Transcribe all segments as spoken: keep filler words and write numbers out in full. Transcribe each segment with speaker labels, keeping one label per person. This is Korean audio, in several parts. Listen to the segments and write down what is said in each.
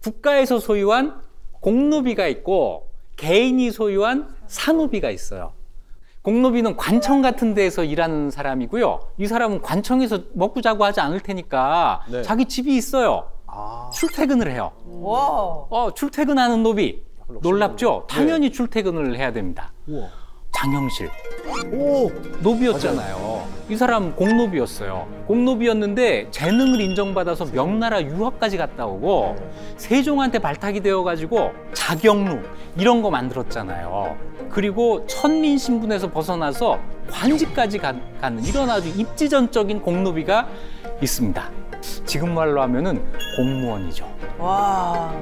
Speaker 1: 국가에서 소유한 공노비가 있고 개인이 소유한 산노비가 있어요. 공노비는 관청 같은 데에서 일하는 사람이고요. 이 사람은 관청에서 먹고 자고 하지 않을 테니까 네. 자기 집이 있어요. 아. 출퇴근을 해요.
Speaker 2: 와.
Speaker 1: 어, 출퇴근하는 노비. 놀랍죠?
Speaker 3: 네.
Speaker 1: 당연히 출퇴근을 해야 됩니다.
Speaker 3: 우와.
Speaker 1: 장영실. 오, 노비였잖아요. 맞아요. 이 사람 공노비였어요. 공노비였는데 재능을 인정받아서 명나라 유학까지 갔다 오고 세종한테 발탁이 되어가지고 자경루 이런 거 만들었잖아요. 그리고 천민 신분에서 벗어나서 관직까지 가, 가는 이런 아주 입지전적인 공노비가 있습니다. 지금 말로 하면은 공무원이죠.
Speaker 2: 와.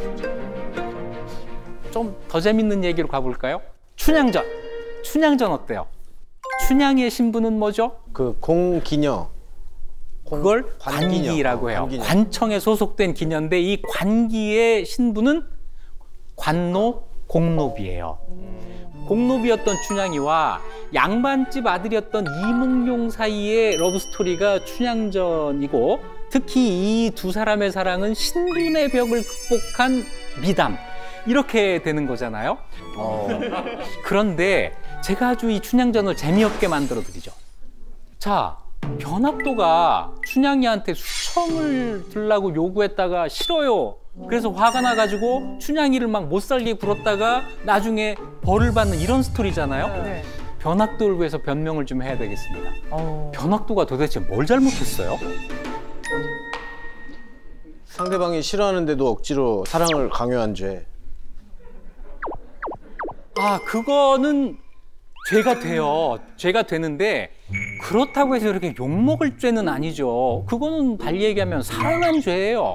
Speaker 1: 좀 더 재밌는 얘기로 가볼까요? 춘향전. 춘향전 어때요? 춘향의 신분은 뭐죠?
Speaker 3: 그 공기녀.
Speaker 1: 그걸
Speaker 3: 관기녀.
Speaker 1: 관기라고 해요.
Speaker 3: 관기녀.
Speaker 1: 관청에 소속된 기녀인데 이 관기의 신분은 관노 공노비예요. 공노비였던 춘향이와 양반집 아들이었던 이몽룡 사이의 러브스토리가 춘향전이고 특히 이 두 사람의 사랑은 신분의 벽을 극복한 미담. 이렇게 되는 거잖아요. 어. 그런데 제가 아주 이 춘향전을 재미없게 만들어 드리죠. 자, 변학도가 춘향이한테 수청을 들라고 요구했다가 싫어요. 그래서 화가 나가지고 춘향이를 막 못 살게 굴었다가 나중에 벌을 받는 이런 스토리잖아요.
Speaker 2: 네.
Speaker 1: 변학도를 위해서 변명을 좀 해야 되겠습니다.
Speaker 2: 어.
Speaker 1: 변학도가 도대체 뭘 잘못했어요?
Speaker 3: 상대방이 싫어하는데도 억지로 사랑을 강요한 죄.
Speaker 1: 아, 그거는 죄가 돼요. 죄가 되는데 그렇다고 해서 이렇게 욕먹을 죄는 아니죠. 그거는 달리 얘기하면 사랑한 죄예요.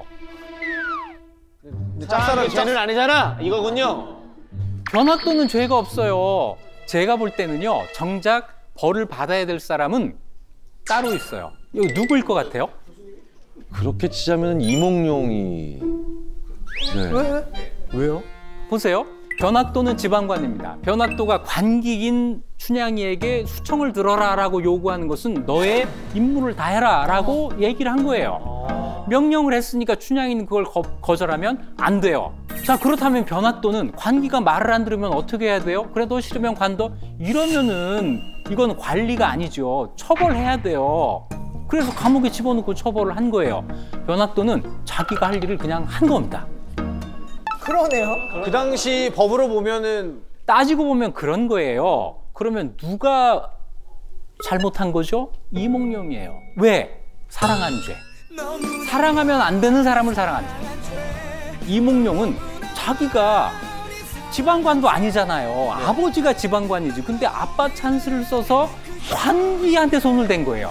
Speaker 3: 근데 짝사랑 죄는 아니잖아. 이거군요.
Speaker 1: 변학도는 죄가 없어요. 제가 볼 때는요. 정작 벌을 받아야 될 사람은 따로 있어요. 이거 누구일 것 같아요?
Speaker 4: 그렇게 치자면 이몽룡이. 네.
Speaker 2: 왜?
Speaker 1: 왜요? 보세요. 변학도는 지방관입니다. 변학도가 관기인 춘향이에게 수청을 들어라라고 요구하는 것은 너의 임무를 다해라라고 얘기를 한 거예요. 명령을 했으니까 춘향이는 그걸 거, 거절하면 안 돼요. 자, 그렇다면 변학도는 관기가 말을 안 들으면 어떻게 해야 돼요? 그래, 너 싫으면 관둬? 이러면은 이건 관리가 아니죠. 처벌해야 돼요. 그래서 감옥에 집어넣고 처벌을 한 거예요. 변학도는 자기가 할 일을 그냥 한 겁니다.
Speaker 2: 그러네요.
Speaker 3: 그 당시 법으로 보면은
Speaker 1: 따지고 보면 그런 거예요. 그러면 누가 잘못한 거죠? 이몽룡이에요. 왜? 사랑한 죄. 사랑하면 안 되는 사람을 사랑한 죄. 이몽룡은 자기가 지방관도 아니잖아요. 네. 아버지가 지방관이지. 근데 아빠 찬스를 써서 관기한테 손을 댄 거예요.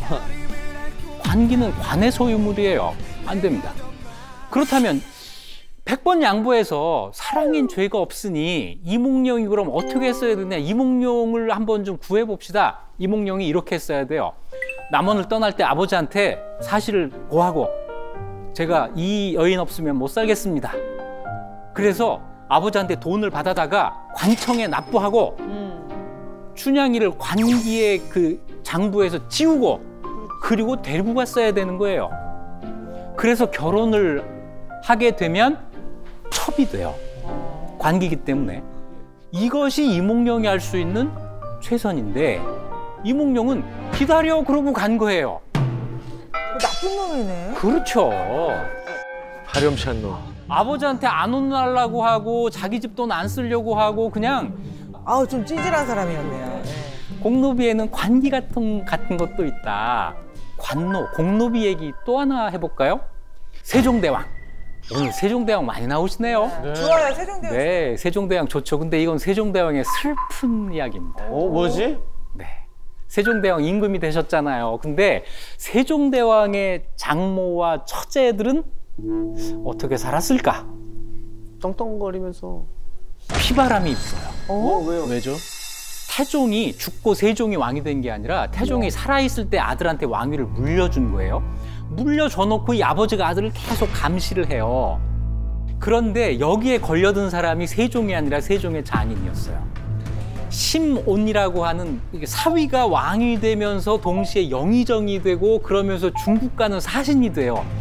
Speaker 1: 관기는 관의 소유물이에요. 안 됩니다. 그렇다면 백 번 양보해서 사랑인 죄가 없으니 이몽룡이 그럼 어떻게 했어야 되냐. 이몽룡을 한번 좀 구해봅시다. 이몽룡이 이렇게 했어야 돼요. 남원을 떠날 때 아버지한테 사실을 고하고 제가 이 여인 없으면 못 살겠습니다. 그래서 아버지한테 돈을 받아다가 관청에 납부하고 음. 춘향이를 관기의 그 장부에서 지우고 그리고 데리고 갔어야 되는 거예요. 그래서 결혼을 하게 되면 첩이 돼요. 관기이기 때문에. 이것이 이몽룡이 할 수 있는 최선인데 이몽룡은 기다려 그러고 간 거예요.
Speaker 2: 나쁜 놈이네.
Speaker 1: 그렇죠.
Speaker 4: 파렴치한 놈.
Speaker 1: 아버지한테 안 혼나려고 하고 자기 집 돈 안 쓰려고 하고 그냥
Speaker 2: 아우 좀 찌질한 사람이었네요. 네.
Speaker 1: 공노비에는 관기 같은, 같은 것도 있다. 관노, 공노비 얘기 또 하나 해볼까요? 세종대왕. 오늘 세종대왕 많이 나오시네요.
Speaker 2: 네. 좋아요, 세종대왕.
Speaker 1: 네, 세종대왕 좋죠. 근데 이건 세종대왕의 슬픈 이야기입니다.
Speaker 3: 어, 뭐지?
Speaker 1: 네. 세종대왕 임금이 되셨잖아요. 근데 세종대왕의 장모와 처제들은 어떻게 살았을까?
Speaker 3: 떵떵거리면서
Speaker 1: 피바람이 불어요.
Speaker 3: 어? 왜요?
Speaker 4: 왜죠?
Speaker 1: 태종이 죽고 세종이 왕이 된 게 아니라 태종이 살아있을 때 아들한테 왕위를 물려준 거예요. 물려줘 놓고 이 아버지가 아들을 계속 감시를 해요. 그런데 여기에 걸려든 사람이 세종이 아니라 세종의 장인이었어요. 심온이라고 하는 사위가 왕이 되면서 동시에 영의정이 되고 그러면서 중국과는 사신이 돼요.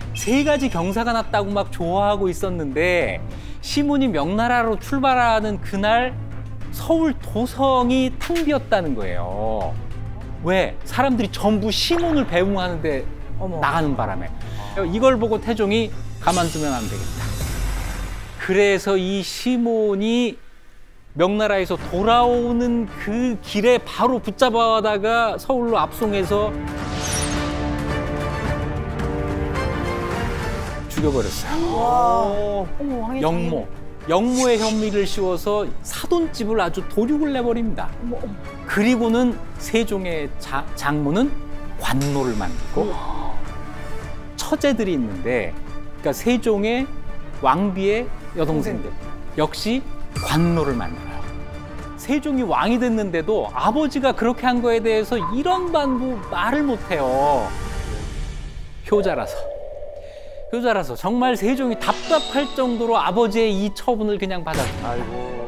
Speaker 1: 세 가지 경사가 났다고 막 좋아하고 있었는데 시몬이 명나라로 출발하는 그날 서울 도성이 텅 비었다는 거예요. 왜? 사람들이 전부 시몬을 배웅하는데
Speaker 2: 어머.
Speaker 1: 나가는 바람에. 이걸 보고 태종이 가만두면 안 되겠다. 그래서 이 시몬이 명나라에서 돌아오는 그 길에 바로 붙잡아다가 서울로 압송해서 죽여버렸어요.
Speaker 2: 와.
Speaker 1: 영모. 영모의 혐의를 씌워서 사돈집을 아주 도륙을 내버립니다. 그리고는 세종의 자, 장모는 관노를 만들고 처제들이 있는데, 그러니까 세종의 왕비의 여동생들 역시 관노를 만들어요. 세종이 왕이 됐는데도 아버지가 그렇게 한 거에 대해서 이런 반부 말을 못해요. 효자라서. 효자라서 정말 세종이 답답할 정도로 아버지의 이 처분을 그냥 받았습니다.
Speaker 4: 아이고.